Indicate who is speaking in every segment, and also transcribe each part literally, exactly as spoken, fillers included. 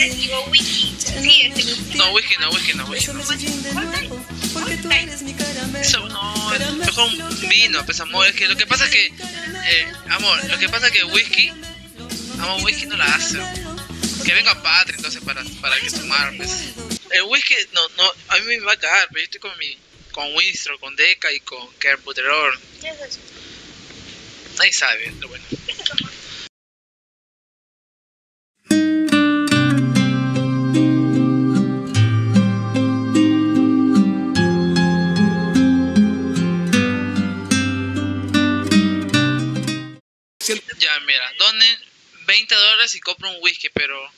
Speaker 1: quieres digo whisky. Sí, este.
Speaker 2: No, whisky no, whisky no, whisky no. Eso, no, mejor un vino, pues amor. Es que lo que pasa es que, eh, amor, lo que pasa es que whisky, amor, whisky no la hace. Que venga Patri entonces para, para que tomar, pues. El whisky, no, no, a mí me va a cagar, pero yo estoy con mi, con Winstro, con Deca y con Kerbuterol.
Speaker 1: ¿Qué es eso?
Speaker 2: Nadie sabe, lo bueno.
Speaker 1: ¿Qué es eso, amor?
Speaker 2: Ya, mira, donen veinte dólares y compro un whisky, pero...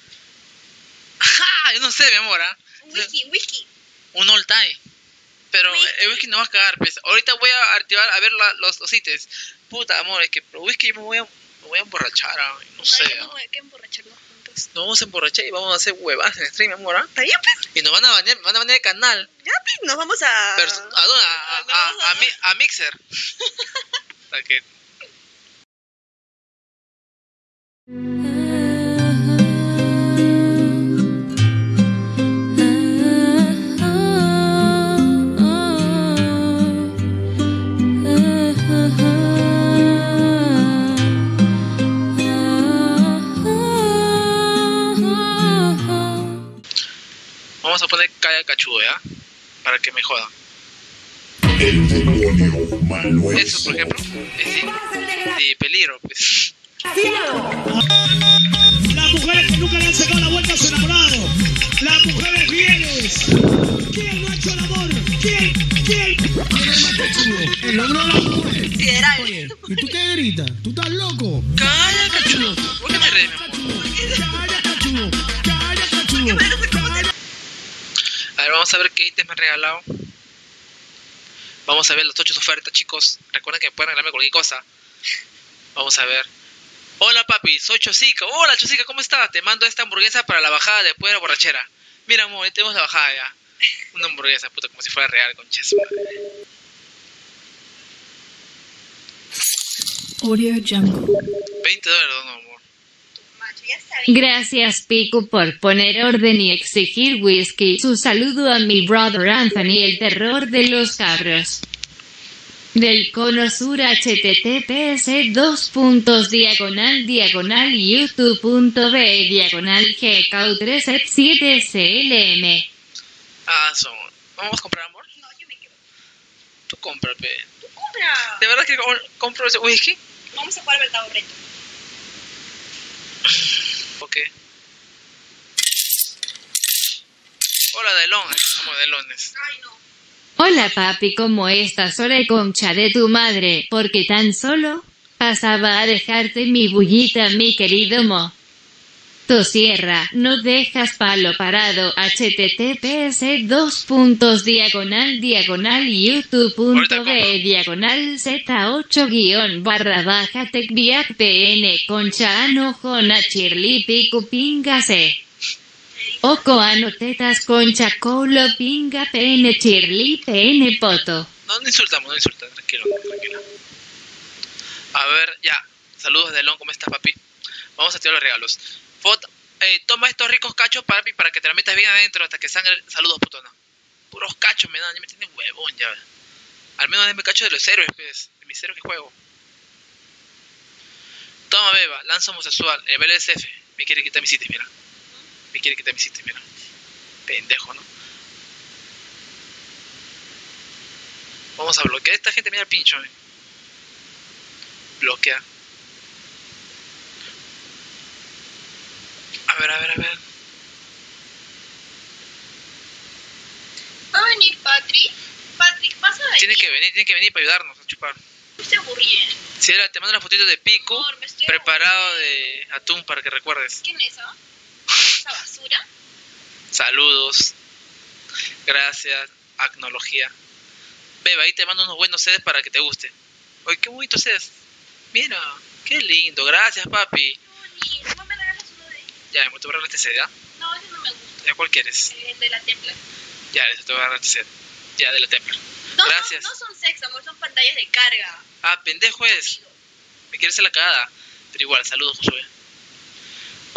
Speaker 2: ¡Ja! Yo no sé, mi amor, ¿ah?
Speaker 1: Un whisky, whisky.
Speaker 2: Un all time. Pero
Speaker 1: Whisky.
Speaker 2: el whisky no va a cagar, pues. Ahorita voy a activar a ver la, los, los ítems. Puta, amor, es que el whisky me voy a, me voy a emborrachar, ¿ah? No,
Speaker 1: No,
Speaker 2: sé.
Speaker 1: ya
Speaker 2: ¿ah?
Speaker 1: no hay que emborracharnos juntos.
Speaker 2: Nos vamos a emborrachar y vamos a hacer huevadas en el stream, mi amor, ¿ah?
Speaker 1: ¿Está bien, pues?
Speaker 2: Y nos van a banear, me van a banear el canal.
Speaker 1: Ya, pues, nos vamos a...
Speaker 2: Pero, ¿a dónde? A, a, a, a, Mi- a Mixer. O sea que... Vamos a poner calla cachudo, ¿ya? Para que me jodan.
Speaker 3: El demonio Manuel.
Speaker 2: Eso, por ejemplo, es de, de peligro, pues.
Speaker 4: Las mujeres que nunca le han sacado la vuelta a su enamorado. Las mujeres fieles. ¿Quién no ha hecho el amor? ¿Quién? ¿Quién? ¿Quién es más pechudo? El logro de la mujer.
Speaker 1: Sideral.
Speaker 4: Oye, ¿y tú qué gritas? ¿Tú estás loco?
Speaker 2: Calla cachudo. ¿Por qué te rees, mi amor?
Speaker 4: Calla, cachudo. Calla, cachudo.
Speaker 2: A ver, vamos a ver qué ítems me han regalado. Vamos a ver las ocho ofertas, chicos. Recuerden que pueden regalarme cualquier cosa. Vamos a ver. Hola, papi, soy Chosica. Hola, Chosica, ¿cómo estás? Te mando esta hamburguesa para la bajada después de la borrachera. Mira, amor, ya tenemos la bajada ya. Una hamburguesa, puta, como si fuera real, concha su madre.
Speaker 5: Audio Jungle.
Speaker 2: veinte dólares, no, amor.
Speaker 1: Macho, ya está bien.
Speaker 6: Gracias Pico por poner orden y exigir whisky. Su saludo a mi brother Anthony, el terror de los cabros. Del cono sur https dos puntos diagonal diagonal youtube.b diagonal gcau tres siete clm.
Speaker 2: Ah, son. ¿Vamos a comprar, amor?
Speaker 1: No, yo me quedo.
Speaker 2: Tú compra, pe.
Speaker 1: Tú compra.
Speaker 2: ¿De verdad que com- compro ese whisky?
Speaker 1: Vamos a jugar Verdad o Reto.
Speaker 2: Ok. Hola, Delon. Como Delones.
Speaker 1: Ay, no.
Speaker 6: Hola papi, ¿cómo estás? Hola concha de tu madre, porque tan solo pasaba a dejarte mi bullita, mi querido mo. Tu sierra, no dejas palo parado. https dos puntos diagonal diagonal youtube.b diagonal z ocho guión barra baja tecbiac pn concha ano jona chirli pico pinga c. Oco ano tetas concha colo pinga pn chirli pn poto.
Speaker 2: No, no insultamos, no insultamos. Tranquilo, tranquilo. A ver, ya. Saludos, Delon. ¿Cómo estás, papi? Vamos a tirar los regalos. Foto. Eh, toma estos ricos cachos, papi, para que te la metas bien adentro hasta que sangre. Saludos, putona. Puros cachos me dan, ya me tienen huevón, ya. Al menos denme cacho de los héroes, pues. De mis héroes que juego. Toma, beba. Lanza homosexual. El B L S F. Me quiere quitar mis sitios, mira. Me quiere quitar mis sitios, mira. Pendejo, ¿no? Vamos a bloquear a esta gente, mira el pincho, eh. Bloquea. A ver, a ver, a ver.
Speaker 1: ¿Va a venir Patrick? Patrick, ¿vas a venir?
Speaker 2: Tiene que venir, tiene que venir para ayudarnos a chupar.
Speaker 1: Me estoy aburriendo.
Speaker 2: Si era, te mando una fotito de pico
Speaker 1: Amor, me estoy
Speaker 2: preparado
Speaker 1: aburriendo.
Speaker 2: de atún para que recuerdes.
Speaker 1: ¿Quién es esa? ¿Esa basura?
Speaker 2: Saludos. Gracias, Acnología. Beba, ahí te mando unos buenos sedes para que te guste. Oye, qué bonito sedes. Mira, qué lindo. Gracias, papi.
Speaker 1: Qué bonito. ¿No me regalas uno de ellos?
Speaker 2: Ya, me te voy a agarrar este sed, ¿ya?
Speaker 1: No, ese no me gusta.
Speaker 2: ¿Ya cuál quieres?
Speaker 1: El de la templa.
Speaker 2: Ya, ese te voy a agarrar este sed. Ya, de la templa.
Speaker 1: No,
Speaker 2: Gracias.
Speaker 1: No, no son sex, amor, son pantallas de carga.
Speaker 2: Ah, pendejo es. Me quieres hacer la cagada. Pero igual, saludos, Josué.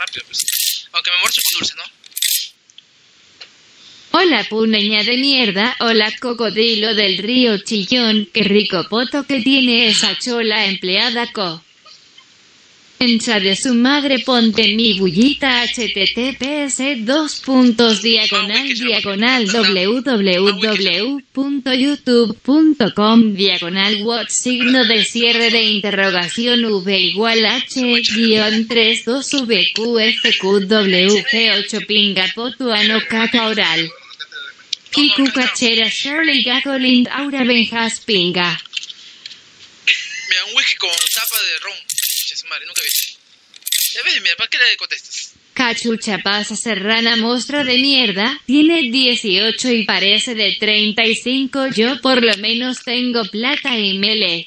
Speaker 2: rápido, pues. Aunque me muerzo con dulce, ¿no?
Speaker 6: Hola puneña de mierda, hola cocodrilo del río Chillón, qué rico poto que tiene esa chola empleada co. Encha de su madre, ponte mi bullita https dos puntos diagonal diagonal www.youtube.com diagonal watch signo de cierre de interrogación v igual h guión tres dos v q f q w g ocho pinga potuano caca oral. Kiku cachera Shirley Gagolind Aura Benjas pinga.
Speaker 2: Me da un whisky con tapa de ron. Su madre, nunca vi. Ya ves, mira, ¿para qué le contestas?
Speaker 6: Cachucha pasa serrana monstruo de mierda, tiene dieciocho y parece de treinta y cinco, yo por lo menos tengo plata y mele.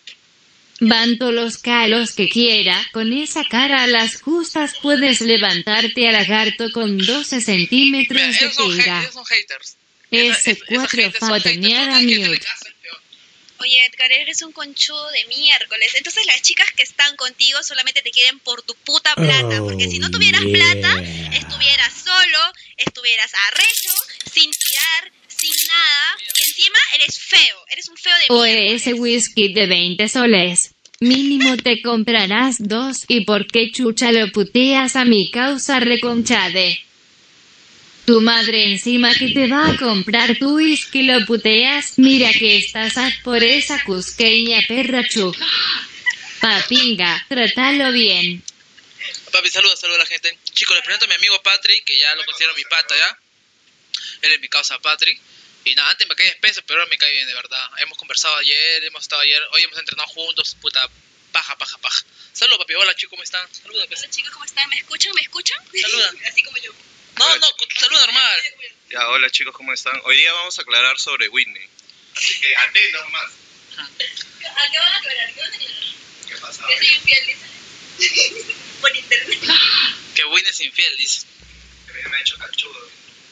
Speaker 6: Banto los calos que quiera, con esa cara a las justas puedes levantarte a lagarto con doce centímetros
Speaker 2: Mira,
Speaker 6: de
Speaker 2: ellos son,
Speaker 6: pinga.
Speaker 2: ellos son haters.
Speaker 6: S cuatro fotoneada mute.
Speaker 1: Oye, Edgar, eres un conchudo de miércoles. Entonces las chicas que están contigo solamente te quieren por tu puta plata. Porque si no tuvieras plata, estuvieras solo, estuvieras arrecho, sin tirar, sin nada. Y encima eres feo. Eres un feo de
Speaker 6: O
Speaker 1: miércoles.
Speaker 6: ese whisky de veinte soles. Mínimo te comprarás dos. ¿Y por qué chucha lo puteas a mi causa reconchade? Tu madre encima que te va a comprar tu whisky lo puteas, mira que estás a por esa cusqueña perra chu. Papinga, trátalo bien.
Speaker 2: Papi, saluda, saluda a la gente. Chicos, les presento a mi amigo Patrick, que ya lo considero mi pata, ¿ya? Él es mi causa, Patrick. Y nada, antes me caía espeso, pero ahora me cae bien, de verdad. Hemos conversado ayer, hemos estado ayer, hoy hemos entrenado juntos, puta, paja, paja, paja. Saludos, papi. Hola, chicos, ¿cómo están? Saluda, pues.
Speaker 1: Hola chicos, ¿cómo están? ¿Me escuchan? ¿Me escuchan?
Speaker 2: Saluda.
Speaker 1: Así como yo.
Speaker 2: No, no, saluda normal.
Speaker 5: Ya, hola chicos, ¿cómo están? Hoy día vamos a aclarar sobre Whitney. Así que atentos más.
Speaker 1: ¿A qué van a aclarar? ¿Qué van a aclarar?
Speaker 5: ¿Qué pasa?
Speaker 1: Que soy infiel, dice. Por internet.
Speaker 2: Que Win es infiel, dice.
Speaker 5: Que me ha hecho cachudo.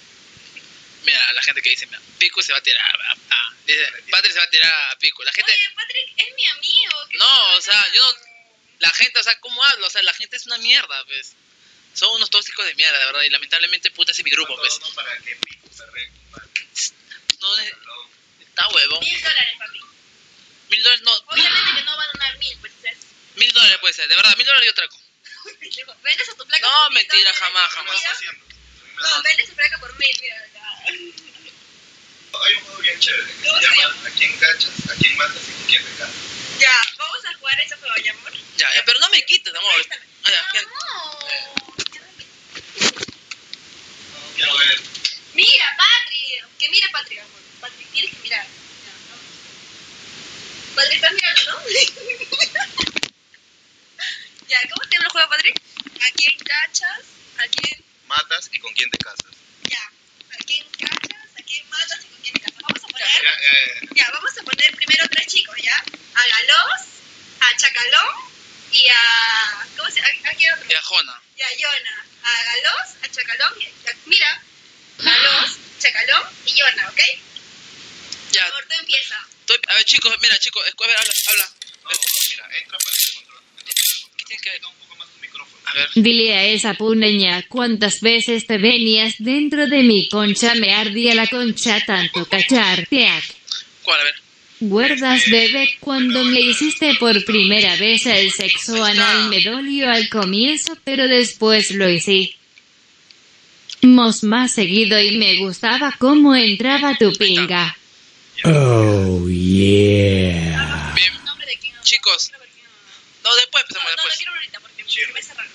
Speaker 2: Mira, la gente que dice, mira, Pico se va a tirar. Ah, ah. Dice, Patrick se va a tirar a Pico. La gente...
Speaker 1: Oye, Patrick es mi amigo. ¿qué
Speaker 2: No,
Speaker 1: pasa?
Speaker 2: o sea, yo no... La gente, o sea, ¿cómo hablo? O sea, la gente es una mierda, pues. Son unos tóxicos de mierda, de verdad. Y lamentablemente, puta, ese es mi grupo, pues.
Speaker 5: No para que Pico se recupere.
Speaker 2: No, es... Está huevo.
Speaker 1: Mil dólares, papi.
Speaker 2: Mil dólares, no.
Speaker 1: Obviamente que no va a donar mil, pues es.
Speaker 2: Mil dólares puede ser, de verdad. Mil dólares yo trago.
Speaker 1: Vendes a tu placa
Speaker 2: No,
Speaker 1: por mil
Speaker 2: mentira,
Speaker 1: dólares,
Speaker 2: jamás,
Speaker 1: mira.
Speaker 2: jamás.
Speaker 1: No, vendes tu placa por mil, mira.
Speaker 5: Hay un juego bien chévere que
Speaker 1: ¿Cómo
Speaker 5: se
Speaker 1: se
Speaker 5: llama
Speaker 1: llama?
Speaker 5: ¿A quién cachas? ¿A quién matas y con quién te casas?
Speaker 1: Ya, vamos a jugar ese juego, ¿ya, amor?
Speaker 2: Ya, ya, pero no me quites, amor. Ah, ya, ¿quién?
Speaker 1: No.
Speaker 5: No quiero ver.
Speaker 1: Mira, Patri. Que mire, Patri, amor. Patri, tienes que mirar. Ya, vamos. Patri, ¿estás mirando, no? Ya, ¿cómo se llama el juego, Patri? ¿A quién cachas? ¿A quién?
Speaker 5: Matas y con quién te casas.
Speaker 1: Ya. ¿A quién cachas? ¿A quién matas y con quién te casas? Vamos a poner...
Speaker 5: Ya, ya, ya.
Speaker 1: Ya, vamos a poner primero tres chicos, ¿ya? A Galos, a Chacalón y a... ¿Cómo se llama? ¿A quién otro?
Speaker 2: Ya, Jona.
Speaker 1: Y a Yona. A Galos, a Chacalón y a... Mira. Galos, Chacalón y Yona, ¿ok?
Speaker 2: Ya,
Speaker 1: Por favor, tú empieza.
Speaker 2: estoy... A ver, chicos, mira, chicos, escu- a ver, habla, habla.
Speaker 5: No, mira, entra para que te controle.
Speaker 2: ¿Qué tienes que ver?
Speaker 5: Un poco más tu micrófono.
Speaker 2: A ver.
Speaker 6: Dile a esa puneña cuántas veces te venías dentro de mi concha, me ardía la concha tanto cachar. Teac.
Speaker 2: ¿Cuál? A ver.
Speaker 6: ¿Guardas, bebé? Cuando me hiciste por primera vez el sexo anal me dolió al comienzo, pero después lo hice. Mos más seguido y me gustaba cómo entraba tu pinga.
Speaker 4: Oh, yeah.
Speaker 2: Bien.
Speaker 1: ¿El nombre de quién?
Speaker 2: Chicos.
Speaker 1: Quiero ver quién-
Speaker 2: No, después,
Speaker 1: No,
Speaker 2: empezamos
Speaker 1: no, no
Speaker 2: después.
Speaker 1: quiero ver ahorita porque se me cerraron.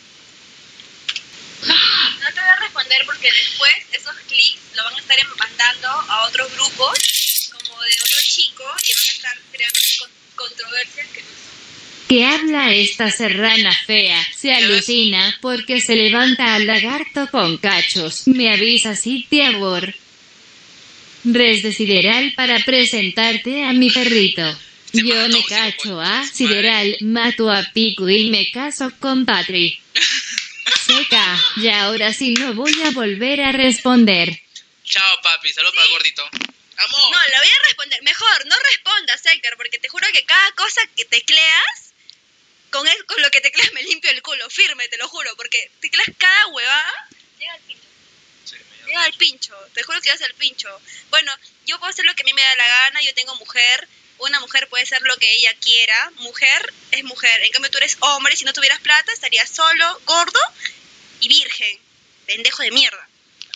Speaker 1: No te voy a responder porque después esos clics lo van a estar mandando a otros grupos como de otro chico y van a estar creando con- controversias que no son.
Speaker 6: Que habla esta serrana fea, se alucina porque se levanta al lagarto con cachos. Me avisa si te abor. Res de sideral para presentarte a mi perrito. Yo me cacho a sideral, mato a Pico y me caso con Patri. Seca, y ahora sí no voy a volver a responder.
Speaker 2: Chao, papi. Saludos para el gordito. Amor.
Speaker 1: No, lo voy a responder. Mejor, no respondas, Héctor, porque te juro que cada cosa que tecleas con, el, con lo que tecleas me limpio el culo, firme, te lo juro, porque tecleas cada huevada, llega al pincho.
Speaker 5: Sí, me llama.
Speaker 1: Llega al pincho, te juro que vas al pincho. Bueno, yo puedo hacer lo que a mí me da la gana, yo tengo mujer, una mujer puede ser lo que ella quiera, mujer es mujer, en cambio tú eres hombre, si no tuvieras plata estarías solo, gordo y virgen, pendejo de mierda.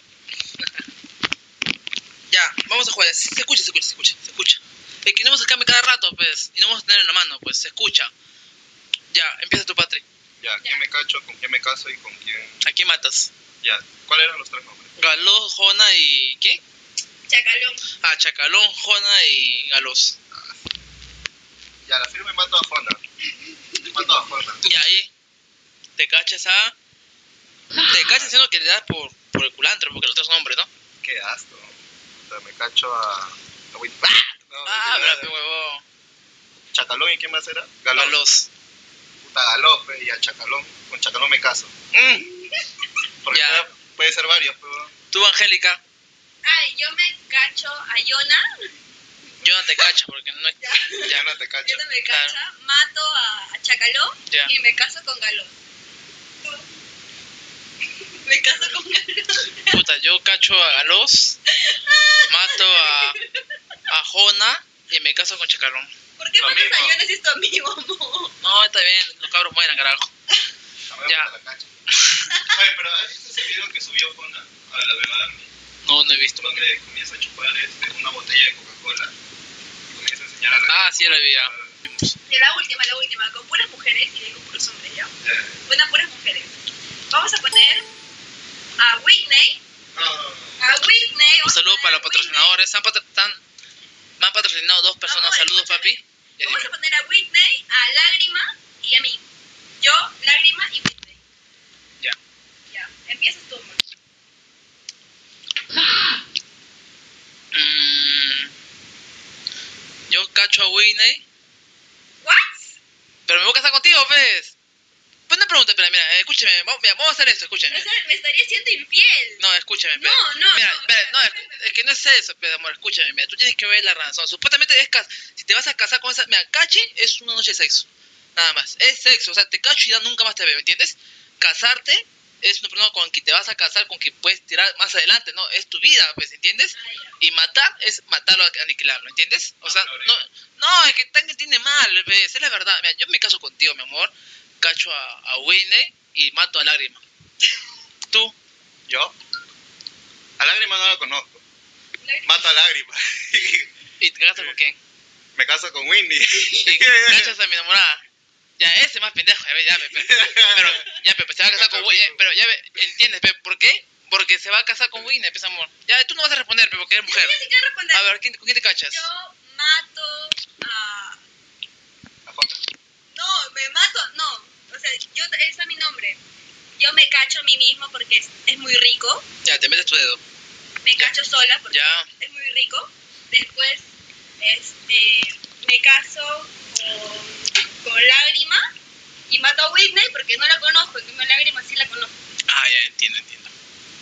Speaker 2: Ya, vamos a jugar. Se escucha, se escucha, se escucha, se escucha. Es que no vamos a sacarme cada rato, pues, y no vamos a tener en la mano, pues, se escucha. Ya, empieza tu Patri.
Speaker 5: Ya, ¿quién me cacho? ¿Con quién me caso? ¿Y con quién?
Speaker 2: ¿A quién matas?
Speaker 5: Ya, ¿cuáles eran los tres nombres?
Speaker 2: Galós, Jona y... ¿qué?
Speaker 1: Chacalón.
Speaker 2: Ah, Chacalón, Jona y Galós.
Speaker 5: Ya, la firme mato a Jona. Mato a Jona.
Speaker 2: Y ahí te cachas a... Te cachas haciendo que le das por, por el culantro, porque los otros son hombres, ¿no?
Speaker 5: Qué asco. O sea, me cacho a... a Win- ¡Ah! No,
Speaker 2: Ah,
Speaker 5: mentira.
Speaker 2: pero huevón.
Speaker 5: Chacalón, ¿y quién más era? Galón.
Speaker 2: Galós.
Speaker 5: Puta Galón, pe, y a Chacalón. Con Chacalón me caso. Mm. Porque
Speaker 2: Ya.
Speaker 5: puede, puede ser varios, pero...
Speaker 2: Tú, Angélica,
Speaker 1: Ay, yo me cacho a Yona,
Speaker 2: yo no te cacho porque no es...
Speaker 5: Ya no te cacho.
Speaker 1: Yona me cacha, mato a, a Chacalón
Speaker 2: Ya.
Speaker 1: y me caso con Galón. Me caso con Galón.
Speaker 2: Puta, yo cacho a Galós, mato a, a Jona y me caso con Chacalón.
Speaker 1: ¿Por qué
Speaker 5: Lo
Speaker 1: matas a
Speaker 5: mismo.
Speaker 1: Yona si es tu amigo, amor?
Speaker 2: No, está bien, los cabros mueran, carajo.
Speaker 5: A
Speaker 2: Ya.
Speaker 5: la cacho. Oye, pero ¿has visto ese video que subió Jona a la verdad?
Speaker 2: No, no he visto.
Speaker 5: Donde comienza a chupar este, una botella de Coca-Cola y comienza a enseñar a la
Speaker 2: Ah, sí, la vi ya.
Speaker 1: Y la última, la última, con puras mujeres y con puros hombres, ¿ya?
Speaker 5: Ya.
Speaker 1: Bueno, puras mujeres. Vamos a poner a Whitney.
Speaker 5: No,
Speaker 1: A Whitney.
Speaker 2: Un
Speaker 1: vamos a
Speaker 2: saludo
Speaker 1: poner
Speaker 2: para
Speaker 1: a
Speaker 2: los patrocinadores. Han patro- tan- me han patrocinado dos personas.
Speaker 1: Amor,
Speaker 2: Saludos,
Speaker 1: escúchame.
Speaker 2: papi. Ya
Speaker 1: Vamos a
Speaker 2: dime.
Speaker 1: poner a Whitney, a Lágrima y a mí. Yo, Lágrima y Whitney.
Speaker 2: Ya.
Speaker 1: Ya, empiezas tú, amor.
Speaker 2: Mm, yo cacho a Whitney,
Speaker 1: ¿What?
Speaker 2: pero me voy a casar contigo, pues. Pues una pregunta, espera, mira, eh, escúchame. Vamos, mira, vamos a hacer esto, escúchame.
Speaker 1: O sea, me estaría siendo infiel.
Speaker 2: No, escúchame, espera.
Speaker 1: No, no,
Speaker 2: Mira,
Speaker 1: no,
Speaker 2: espera,
Speaker 1: espera,
Speaker 2: no, es,
Speaker 1: espera.
Speaker 2: es que no es eso, espera, amor, escúchame, mira, tú tienes que ver la razón. Supuestamente es cas si te vas a casar con esa, mira, cachi es una noche de sexo, nada más, es sexo, o sea, te cacho y ya nunca más te veo, ¿entiendes? Casarte es una persona con quien te vas a casar, con quien puedes tirar más adelante, ¿no? Es tu vida, pues, ¿entiendes?
Speaker 1: Ah, ya.
Speaker 2: Y matar es matarlo, aniquilarlo, ¿entiendes? O sea, no, no, es que Tania tiene mal, ¿ves? Es la verdad, mira, yo me caso contigo, mi amor, cacho a, a Whitney y mato a Lágrima. ¿Tú?
Speaker 5: ¿yo? A Lágrima no la conozco.
Speaker 1: Lágrima.
Speaker 5: Mato a Lágrima.
Speaker 2: ¿Y te casas con quién?
Speaker 5: Me caso con Windy.
Speaker 2: Y cachas a mi enamorada. Ya, ese más pendejo, ya, ve, ya, ve, pe- pero, ya, pe- se va a casar con Whitney, pero ya, ve, ¿entiendes? pe? ¿Por qué? Porque se va a casar con Whitney, pues, amor. Ya, tú no vas a responder, pe, porque eres mujer.
Speaker 1: Yo sí quiero responder.
Speaker 2: A ver, ¿quién, ¿con quién te cachas?
Speaker 1: Yo mato a...
Speaker 5: A Jota.
Speaker 1: No, me mato, no. O sea, yo, ese es mi nombre. Yo me cacho a mí mismo porque es, es muy rico.
Speaker 2: Ya, te metes tu dedo.
Speaker 1: Me cacho sola porque
Speaker 2: Ya.
Speaker 1: es muy rico. Después, este, me caso con, con Lágrima y mato a Whitney porque no la conozco. En cambio, Lágrima sí la conozco.
Speaker 2: Ah, ya, entiendo, entiendo.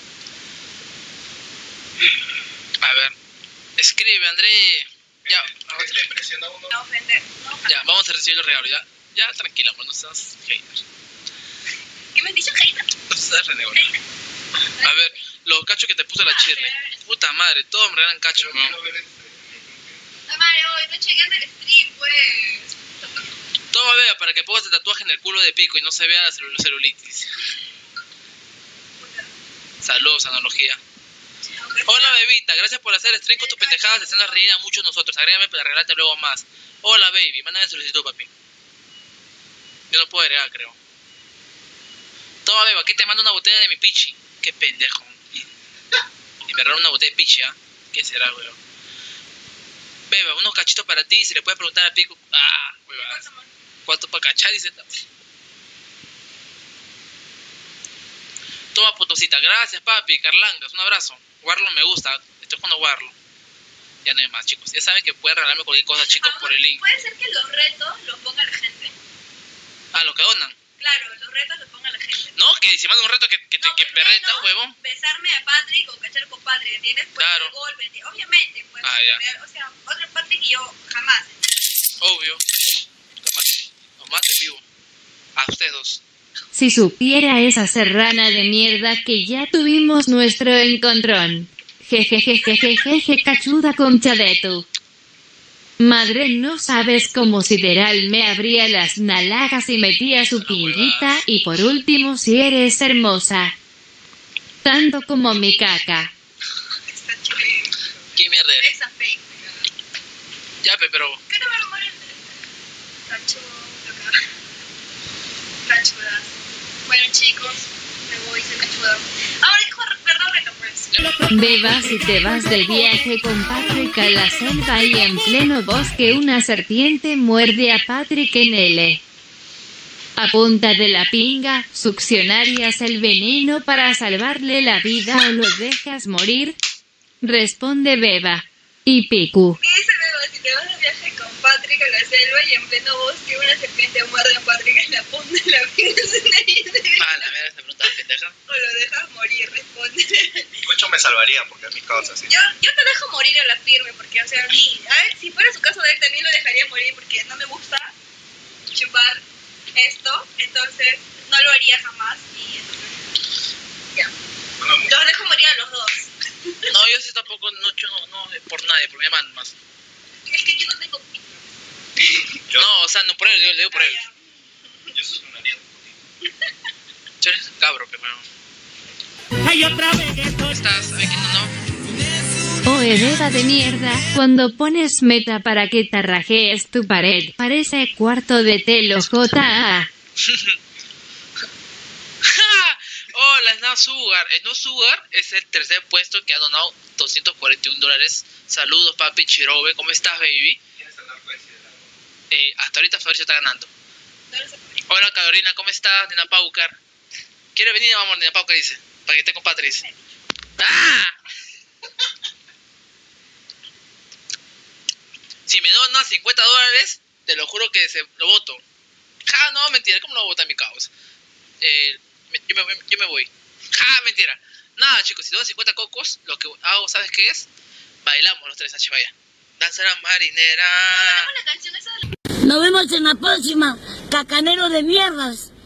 Speaker 2: A ver, escribe, André. Ya,
Speaker 5: Le, le presiona uno.
Speaker 1: No ofender. No ofender.
Speaker 2: ya, vamos a recibir los regalos, ya. Ya, tranquila, amor, no seas hater.
Speaker 1: ¿Qué me has dicho, Jaina?
Speaker 2: No seas renegona. A ver, los cachos que te puso la Shirley. Puta madre, todos me regalan cachos,
Speaker 5: Quiero
Speaker 2: ¿no?
Speaker 5: ver este.
Speaker 1: Tamare, hoy estoy chequeando el stream, pues.
Speaker 2: Toma, vea, para que pongas el tatuaje en el culo de pico y no se vea la celu- celulitis. Saludos, analogía. Hola, bebita, gracias por hacer stream con tus pendejadas, haciendo reír a muchos nosotros. Agrégame para regalarte luego más. Hola, baby, mándame solicitud, papi. Yo no puedo agregar, creo. Toma, beba, aquí te mando una botella de mi pichi. Qué pendejo. Y, y me regaló una botella de pichi, ¿ah? ¿Qué será, weón? Beba, unos cachitos para ti, si le puedes preguntar a Pico. Ah, weón. ¿Cuánto para cachar? Dice. Toma, potosita. Gracias, papi. Carlangas, un abrazo. Warlo me gusta. Estoy jugando Warlo. Ya no hay más, chicos. Ya saben que pueden regalarme cualquier cosa, chicos, por el link.
Speaker 1: Puede ser que los retos los ponga la gente.
Speaker 2: Ah, lo que donan.
Speaker 1: Claro, los retos los ponga la gente.
Speaker 2: No, que si manda un reto que, que,
Speaker 1: No,
Speaker 2: que
Speaker 1: pero
Speaker 2: perreta,
Speaker 1: menos
Speaker 2: huevón.
Speaker 1: Besarme a Patrick o cachar con Patrick, ¿entiendes? Puede
Speaker 2: Claro.
Speaker 1: ser golpe, ¿entiendes? Obviamente, pues.
Speaker 2: Ah, ya.
Speaker 1: O sea, otro Patrick y yo jamás.
Speaker 2: Obvio. Lo mate vivo. A ustedes dos.
Speaker 6: Si supiera esa serrana de mierda que ya tuvimos nuestro encontrón. Jejejejejeje, cachuda concha de tu madre, no sabes cómo sideral me abría las nalgas y metía su pinguita, y por último si eres hermosa. Tanto como mi caca.
Speaker 2: ¿Qué mierda es?
Speaker 1: Esa fake.
Speaker 2: Ya, pe, pero...
Speaker 1: ¿Qué te va a morir? Cachuda. Cachudas. Bueno, chicos, me voy, soy cachuda. Ahora dijo, perdón, reto, pues.
Speaker 6: Beba, si te vas de viaje con Patrick a la selva y en pleno bosque una serpiente muerde a Patrick en L. A punta de la pinga, ¿succionarías el veneno para salvarle la vida o lo dejas morir? Responde Beba. Y Piku.
Speaker 1: ¿Qué dice Beba? Si te vas de viaje con Patrick a la selva y en pleno bosque una serpiente muerde a Patrick en la punta de la pinga en su nariz.
Speaker 2: Ah, la mierda, esta pregunta pendeja.
Speaker 1: O lo dejas morir, responde.
Speaker 5: Mucho me salvaría porque es mi causa, sí.
Speaker 1: Yo, yo te dejo morir a la firme, porque, o sea, a mí, a ver, si fuera su caso de él, también lo dejaría morir, porque no me gusta chupar esto, entonces no lo haría jamás, y entonces, ya.
Speaker 5: Bueno,
Speaker 1: Los dejo morir a los dos.
Speaker 2: No, yo sí tampoco, no, yo no, no, por nadie, por mi mamá más.
Speaker 1: Es que yo no tengo pito.
Speaker 5: yo,
Speaker 2: No, o sea, no por él, yo le digo por él.
Speaker 1: Ah, ya.
Speaker 5: yo soy una aliado.
Speaker 2: Tú eres cabro, pero
Speaker 4: Hay otra vez que estoy.
Speaker 2: estás, ¿sabes quién no?
Speaker 6: Oe Beba de mierda, cuando pones meta para que tarrajees tu pared, parece cuarto de telo J A.
Speaker 2: Hola, Snow Sugar. Snow Sugar es el tercer puesto que ha donado doscientos cuarenta y un dólares. Saludos, papi Chirobe. ¿Cómo estás, baby?
Speaker 5: ¿Quién es el narco ese de la-
Speaker 2: Eh, hasta ahorita Fabricio está ganando.
Speaker 1: No lo sé por qué.
Speaker 2: Hola, Carolina. ¿Cómo estás, Nena Paucar? ¿Quiere venir? Vamos, Nena Paucar, dice. Para que esté con Patrice. ¡Ah! Si me donas cincuenta dólares, te lo juro que se lo voto. Ja, no, mentira. ¿Cómo lo voy a votar mi caos? Eh, me- yo, me, yo me voy. Ja, mentira. Nada, chicos, si donas cincuenta cocos, lo que hago, ¿sabes qué es? Bailamos los tres, H, vaya. Danza la marinera.
Speaker 1: Ponemos la canción esa de la...
Speaker 7: Nos vemos en la próxima, cacanero de mierdas.